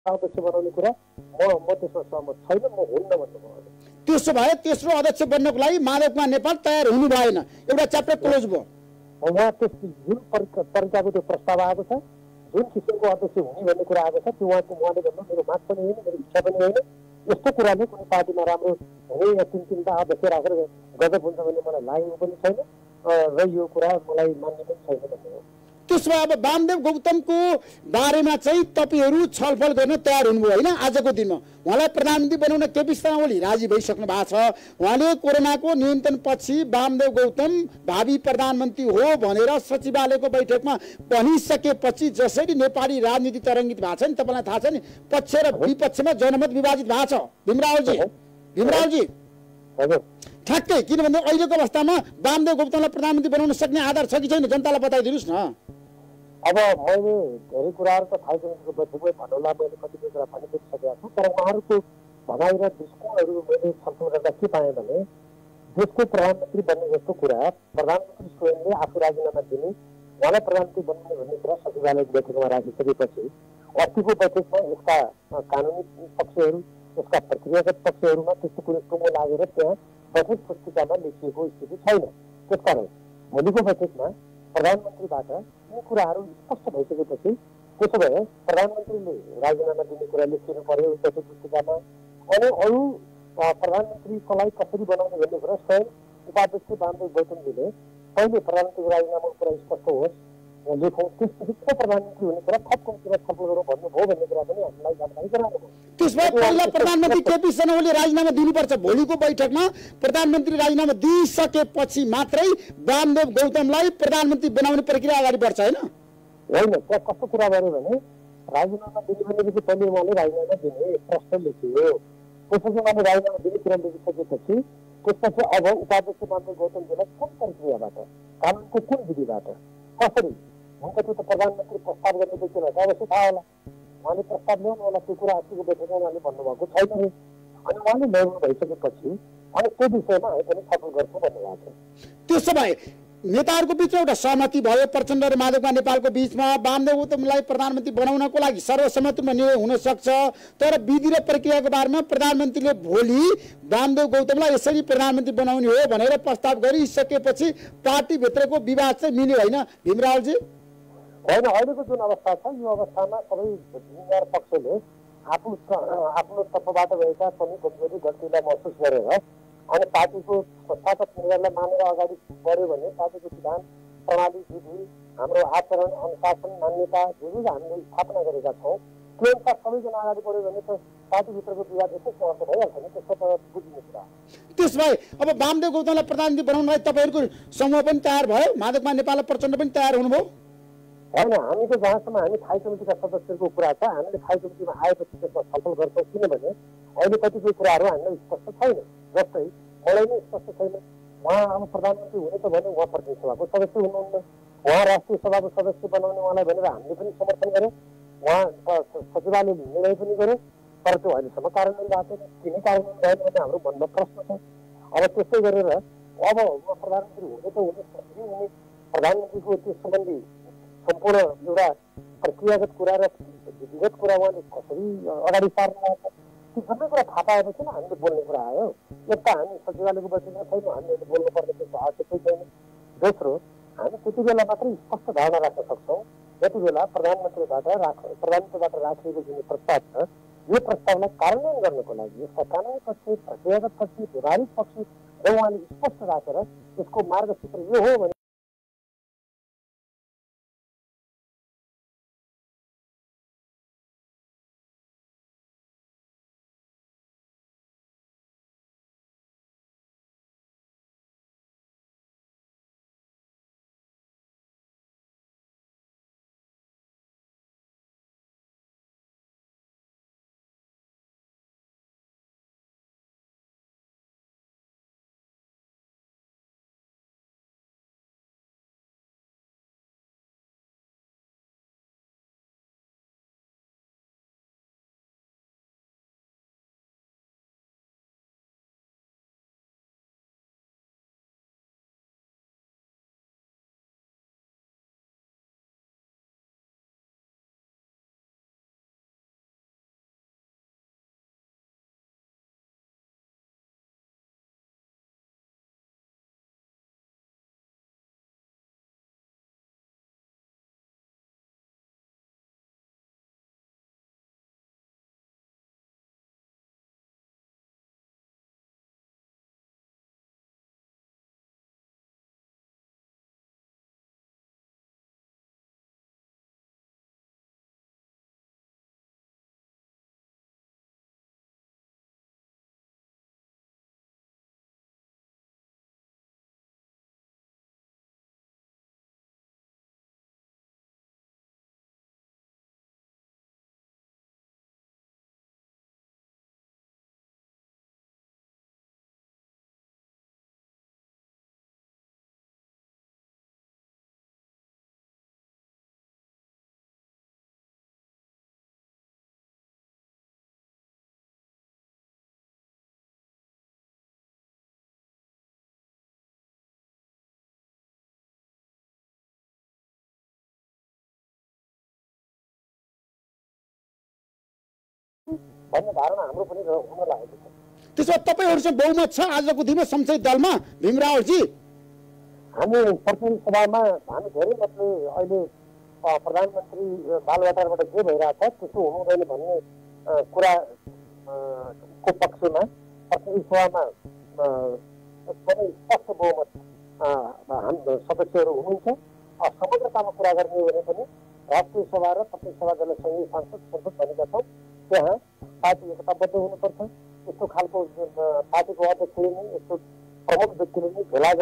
अध्यक्ष बनाउने कुरा म त्यसमा सहमत छैन, म हुन्न भन्नुभयो। त्यसो भए तेस्रो अध्यक्ष बन्नको लागि माधव कुमार नेपाल तयार हुनु भएन, एउटा च्याप्टर क्लोज भयो। उहाँ त्यस जुन तरिकाको त्यो प्रस्ताव आएको छ, जुन किसिमको अध्यक्ष हुने भन्ने कुरा आएको छ, त्यो उहाँले भन्नु मेरो माग पनि होइन, मेरो इच्छा पनि होइन। यस्तो कुराले कुनै पार्टीमा राम्रो हुने या तिनवटा अध्यक्ष राखेर गजब हुन्छ भन्ने मलाई लागेको पनि छैन र यो कुरा मलाई मान्ने पनि छैन भन्ने हो। त्यसो भए अब वामदेव गौतमको बारेमा चाहिँ तपाईहरू छलफल गर्न तयार हुनुभयो होइन? आजको दिनमा उहाँलाई प्रधानमन्त्री बनाउन केपी शर्मा ओली राजी भइसक्नु भएको छ। उहाँले कोरोनाको नियन्त्रणपछि वामदेव गौतम भावी प्रधानमन्त्री हो भनेर सचिवालयको बैठकमा भनिसकेपछि जसरी नेपाली राजनीति तरङ्गित भएको छ नि, तपाईँलाई थाहा छ नि, पक्ष र विपक्षमा जनमत विभाजित भएको छ। भीमरावजी ठ्याक्कै, किनभने अहिलेको अवस्थामा वामदेव गौतमलाई प्रधानमन्त्री बनाउन सक्ने आधार छ कि छैन, जनतालाई बताइदिनुहोस् न। अब मैले धेरै कुराहरू त थाहा समितिको बैठकमै भन्नुला, मैले कतिपय कुरा भनि पनि सकेको छु, तर उहाँहरूको भनाइ र दृष्टिकोणहरू मैले छलफल गर्दा के पाएँ भने देशको प्रधानमन्त्री बन्ने जस्तो कुरा प्रधानमन्त्री स्वयंले आफू राजीनामा दिने, उहाँलाई प्रधानमन्त्री बनाउने भन्ने कुरा सचिवालयको बैठकमा राखिसकेपछि अस्तिको बैठकमा यसका कानुनी पक्षहरू, यसका प्रक्रियागत पक्षहरूमा त्यस्तो कुरो टुङ्गो लागेर त्यहाँ बैठक पुस्तिकामा लेखिएको स्थिति छैन। त्यसकारण भोलिको बैठकमा प्रधानमन्त्रीबाट यी कुराहरू स्पष्ट भइसकेपछि त्यसो भए प्रधानमन्त्रीले राजीनामा दिने कुरा लेखिनु पर्यो बैठक पुस्तिकामा, अनि अरू प्रधानमन्त्रीलाई कसरी बनाउने भन्ने कुरा स्वयं उपाध्यक्ष वामदेव गौतमजीले पहिले प्रधानमन्त्रीको राजीनामाको कुरा स्पष्ट होस् लेखौँ, त्यसपछि को प्रधानमन्त्री हुने कुरा थप कम्तीमा छलफल गरौँ भन्नुभयो भन्ने कुरा पनि हामीलाई जानकारी गराउनुभयो। त्यसमा पहिला प्रधानमन्त्री केपी शर्मा ओलीले राजीनामा दिनुपर्छ। भोलिको बैठकमा प्रधानमन्त्री राजीनामा दिइसकेपछि मात्रै वामदेव गौतमलाई प्रधानमन्त्री बनाउने प्रक्रिया अगाडि बढ्छ होइन? होइन, त्यहाँ कस्तो कुरा गर्यो भने राजीनामा दिने भनेपछि पहिले उहाँले राजीनामा दिने प्रश्न लेखियो, त्यसपछि उहाँले राजीनामा दिने कुरा लेखिसकेपछि त्यसपछि अब उपाध्यक्ष वामदेव गौतमजीलाई कुन प्रक्रियाबाट, कानुनको कुन विधिबाट, कसरी हुन्छ त्यो त प्रधानमन्त्री प्रस्ताव गर्ने व्यक्तिलाई अवश्य थाहा होला। उहाँले प्रस्ताव ल्याउनु होला, त्यो कुरा अस्तिको बैठकमा उहाँले भन्नुभएको छैन। अनि उहाँले ल्याउनु भइसकेपछि अनि त्यो विषयमा हामी पनि छलफल गर्छौँ भन्नुभएको छ। त्यसो भए नेताहरूको बिचमा एउटा सहमति भयो प्रचण्ड र माधव कुमार नेपालको बिचमा, वामदेव गौतमलाई प्रधानमन्त्री बनाउनको लागि सर्वसम्मतिमा निर्णय हुन सक्छ। तर विधि र प्रक्रियाको बारेमा प्रधानमन्त्रीले भोलि वामदेव गौतमलाई यसरी प्रधानमन्त्री बनाउने हो भनेर प्रस्ताव गरिसकेपछि पार्टीभित्रको विवाद चाहिँ मिल्यो होइन भीमरावजी? होइन, अहिलेको जुन अवस्था छ यो अवस्थामा सबै जिम्मेवार पक्षले आफ्नो तर्फबाट भएका कमी कमजोरी गल्तीलाई महसुस गरेर अनि पार्टीको संस्थागत निर्णयलाई मानेर अगाडि बढ्यो भने पार्टीको सिद्धान्त प्रणाली विधि हाम्रो आचरण अनुशासन मान्यता जे जे हामीले स्थापना गरेका छौँ त्यो अनुसार सबैजना अगाडि बढ्यो भने त पार्टीभित्रको विवाद यसै समाप्त भइहाल्छ नि, त्यसको त बुझ्ने कुरा। त्यस भए अब वामदेव गौतमलाई प्रधानमन्त्री बनाउनलाई तपाईँहरूको समूह पनि तयार भयो, माधव कुमार नेपाल र प्रचण्ड पनि तयार हुनुभयो? होइन, हामी त जहाँसम्म हामी स्थायी समितिका सदस्यहरूको कुरा छ, हामीले स्थायी समितिमा आएपछि त्यसमा छलफल गर्छौँ, किनभने अहिले कतिपय कुराहरू हामीलाई स्पष्ट छैन। जस्तै मलाई नै स्पष्ट छैन उहाँ अब प्रधानमन्त्री हुने त भने उहाँ प्रतिनिधि सभाको सदस्य हुनुहुन्न, उहाँ राष्ट्रिय सभाको सदस्य बनाउने उहाँलाई भनेर हामीले पनि समर्थन गऱ्यौँ, उहाँ सचिवालयले निर्णय पनि गऱ्यो, तर त्यो अहिलेसम्म कार्यान्वयन भएको छैन। किन कार्यान्वयन भएन भने हाम्रो मनमा प्रश्न छ। अब त्यस्तै गरेर अब उहाँ प्रधानमन्त्री हुने त हुने, कसरी हुने, प्रधानमन्त्रीको त्यो सम्बन्धी सम्पूर्ण एउटा प्रक्रियागत कुरा र विधिगत कुरा उहाँले कसरी अगाडि सार्नुभएको छ ती सबै कुरा थाहा पाएपछि नै हामीले बोल्ने कुरा आयो। एक त हामी सचिवालयको बैठकमा छैनौँ, हामीले बोल्नुपर्ने त्यस्तो आवश्यकै छैन। दोस्रो, हामी त्यति बेला मात्रै स्पष्ट धारणा राख्न सक्छौँ जति बेला प्रधानमन्त्रीबाट राखिएको जुन प्रस्ताव छ यो प्रस्तावलाई कार्यान्वयन गर्नको लागि यसका कानुनी पक्ष, प्रक्रियागत पक्ष, व्यवहारिक पक्ष र उहाँले स्पष्ट राखेर यसको मार्गसूत्र यो हो भने भन्ने धारणा हाम्रो पनि हुन लागेको छ। त्यसो भए तपाईँहरूसँग बहुमत छ आजको दिनमा संसदीय दलमा भीमरावजी? हामी प्रतिनिधि सभामा हामी धेरै मतले अहिले प्रधानमन्त्री बालवाटारबाट जे भइरहेको छ त्यसो हुनुहुँदैन भन्ने कुरा को पक्षमा प्रतिनिधि सभामा एकदमै स्पष्ट बहुमत हाम्रो सदस्यहरू हुनुहुन्छ। समग्रतामा कुरा गर्ने हो भने पनि राष्ट्रिय सभा र प्रतिनिधि सभा जनसङ्घीय सांसद संसद भनेका छौँ, त्यहाँ पार्टी एकताबद्ध हुनुपर्छ। यस्तो खालको पार्टीको अध्यक्षले नै यस्तो प्रमुख व्यक्तिले नै भेला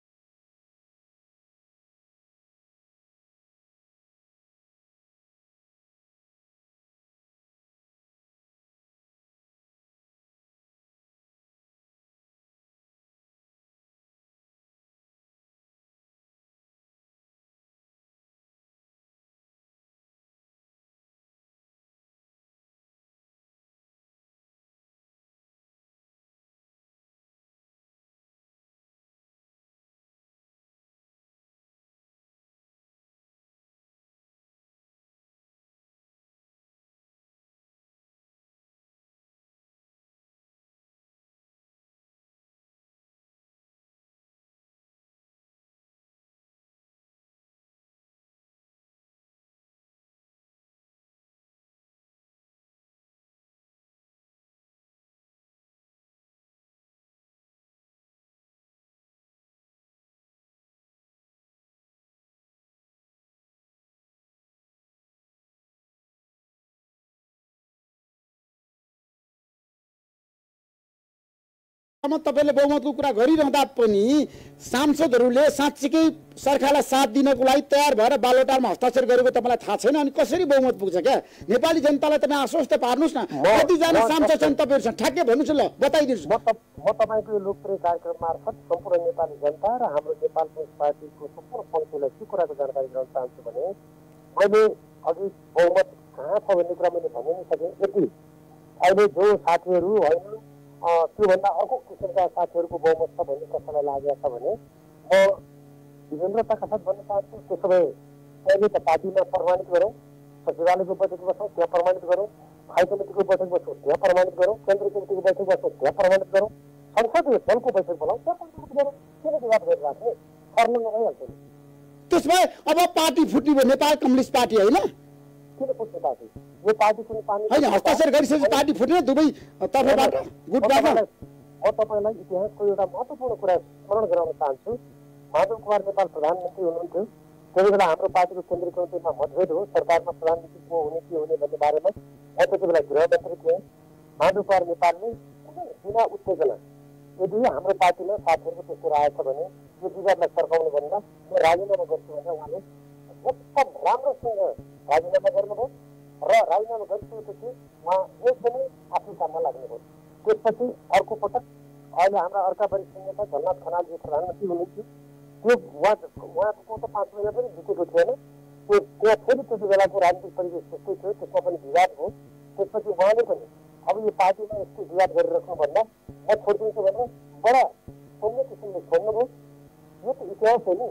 तपाईँले बहुमतको कुरा गरिरहँदा पनि सांसदहरूले साँच्चीकै सरकारलाई साथ दिनको लागि तयार भएर बालवाटारमा हस्ताक्षर गरेको तपाईँलाई थाहा छैन? अनि कसरी बहुमत पुग्छ क्या? नेपाली जनतालाई तपाईँ आश्वस्त पार्नुहोस् न। कतिजना सांसद छन् तपाईँहरूसँग? ठ्याक्कै भन्नुहोस् ल, बताइदिनुहोस्। म तपाईँको यो लोकप्रिय कार्यक्रम मार्फत सम्पूर्ण नेपाली जनता र हाम्रो नेपाल कम्युनिस्ट पार्टीको सम्पूर्ण पङ्क्तिलाई के कुराको जानकारी गराउन चाहन्छु भने मैले अघि बहुमत कहाँ छ भन्ने कुरा मैले भनि नै सकेँ। यति अहिले जो साथीहरू होइन त्योभन्दा अर्को किसिमका साथीहरूको बहुमत छ भन्ने कसैलाई लागेको छ भने म विनम्रताका साथ भन्न चाहन्छु, त्यसो भए पहिले त पार्टीमा प्रमाणित गरौँ, सचिवालयको बैठक बसौँ त्यहाँ प्रमाणित गरौँ, हाई कमिटीको बैठक बसौँ त्यहाँ प्रमाणित गरौँ, केन्द्रीय कमिटीको बैठक बसौँ त्यहाँ प्रमाणित गरौँ, संसदीय दलको बैठक बोलाउँ त्यहाँ प्रमाणित गरौँ। किन विवाद गरिराख्ने? फर्लङ्ग भइहाल्छ नि। त्यसो भए अब पार्टी फुट्ने भयो, नेपाल कम्युनिस्ट पार्टी होइन? किन फुट्ने पार्टी? यो पार्टी कुनै होइन, हस्ताक्षर गरिसकेपछि पार्टी फुट्ने दुवै तर्फबाट गुटबाट। म तपाईँलाई इतिहासको एउटा महत्त्वपूर्ण कुरा स्मरण गराउन चाहन्छु। माधव कुमार नेपाल प्रधानमन्त्री हुनुहुन्थ्यो, त्यति बेला हाम्रो पार्टीको केन्द्रीय कमिटीमा मतभेद हो सरकारमा प्रधानमन्त्री को हुने के हुने भन्ने बारेमा। म त्यति बेला गृहमन्त्री थिएँ। माधव कुमार नेपालले बिना उत्तेजना यदि हाम्रो पार्टीमा साथीहरूको त्यस्तो राय छ भने यो विवादलाई सर्काउनु भन्दा म राजीनामा गर्छु भनेर उहाँले एकदम राम्रोसँग राजीनामा गर्नुभयो र राजीनामा गरिसकेपछि उहाँ एकदमै आफ्नो काममा लाग्नुभयो। त्यसपछि अर्को पटक अहिले हाम्रा अर्का वरिष्ठ नेता झलनाथ खनालजी प्रधानमन्त्री हुनुहुन्थ्यो। त्यो उहाँको त 5 महिना पनि जितेको थिएन। त्यो त्यहाँ फेरि त्यति बेलाको राजनीतिक परिवेश त्यस्तै थियो, त्यसमा पनि विवाद भयो। त्यसपछि उहाँले पनि अब यो पार्टीमा यस्तो विवाद गरिराख्नुभन्दा म छोडिदिन्छु भनेर बडा सौम्य किसिमले छोड्नुभयो। यो त इतिहास हो नि।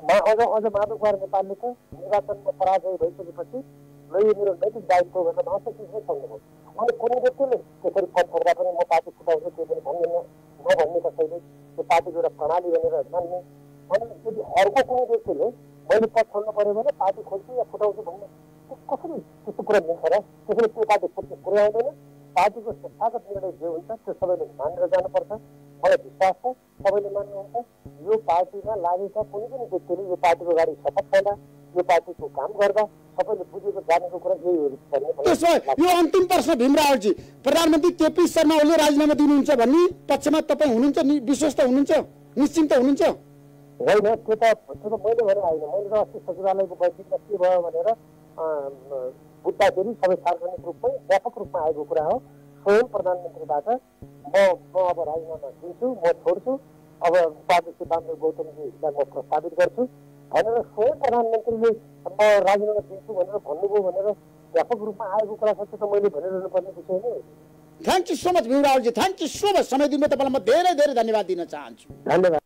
अझ माधव कुमार नेपालले त निर्वाचनमा पराजय भइसकेपछि ल यो मेरो नैतिक दायित्व भनेर नसकिँदै छोड्नुभयो। उहाँले कुनै व्यक्तिले त्यसरी पद छोड्दा पनि म पार्टी फुटाउँछु त्यो पनि भन्दैन नभन्ने कसैले त्यो पार्टीको एउटा प्रणाली भनेर मान्ने। अनि यदि अर्को कुनै व्यक्तिले मैले पद छोड्नु पऱ्यो भने पार्टी खोल्छु या फुटाउँछु भन्ने कसरी त्यस्तो कुरा दिन्छ र? त्यसैले त्यो पार्टी फुट्ने कुरै आउँदैन। पार्टीको संस्थागत निर्णय जे हुन्छ त्यो सबैले मानेर जानुपर्छ। मलाई विश्वास छ सबैले मान्नुहुन्छ। यो पार्टीमा लागेका कुनै पनि व्यक्तिले यो पार्टीको गाडी शपथ खाँदा यो पार्टीको काम गर्दा सबैले बुझेको जानेको कुरा यही हो। त्यसो यो अन्तिम प्रश्न भीमरावजी, प्रधानमन्त्री केपी शर्मा ओलीले राजीनामा दिनुहुन्छ भन्ने पक्षमा तपाईँ हुनुहुन्छ? विश्वस्त हुनुहुन्छ? निश्चिन्त हुनुहुन्छ? होइन, त्यो त मैले भने होइन। मैले त अस्ति सचिवालयको बैठकमा के भयो भनेर बुझ्दाखेरि सबै सार्वजनिक रूपमै व्यापक रूपमा आएको कुरा हो। स्वयं प्रधानमन्त्रीबाट म अब राजीनामा दिन्छु, म छोड्छु, अब उपाध्यक्ष बामदेव गौतमजीलाई म प्रस्तावित गर्छु भनेर स्वयं प्रधानमन्त्रीले म राजीनामा दिन्छु भनेर भन्नुभयो भनेर व्यापक रूपमा आएको कुरा छ। त्यो त मैले भनिरहनु पर्ने विषय नै हो। Thank you so much Bhimraoji, thank you so much. समय दिनु तपाईँलाई म धेरै धेरै धन्यवाद दिन चाहन्छु। धन्यवाद।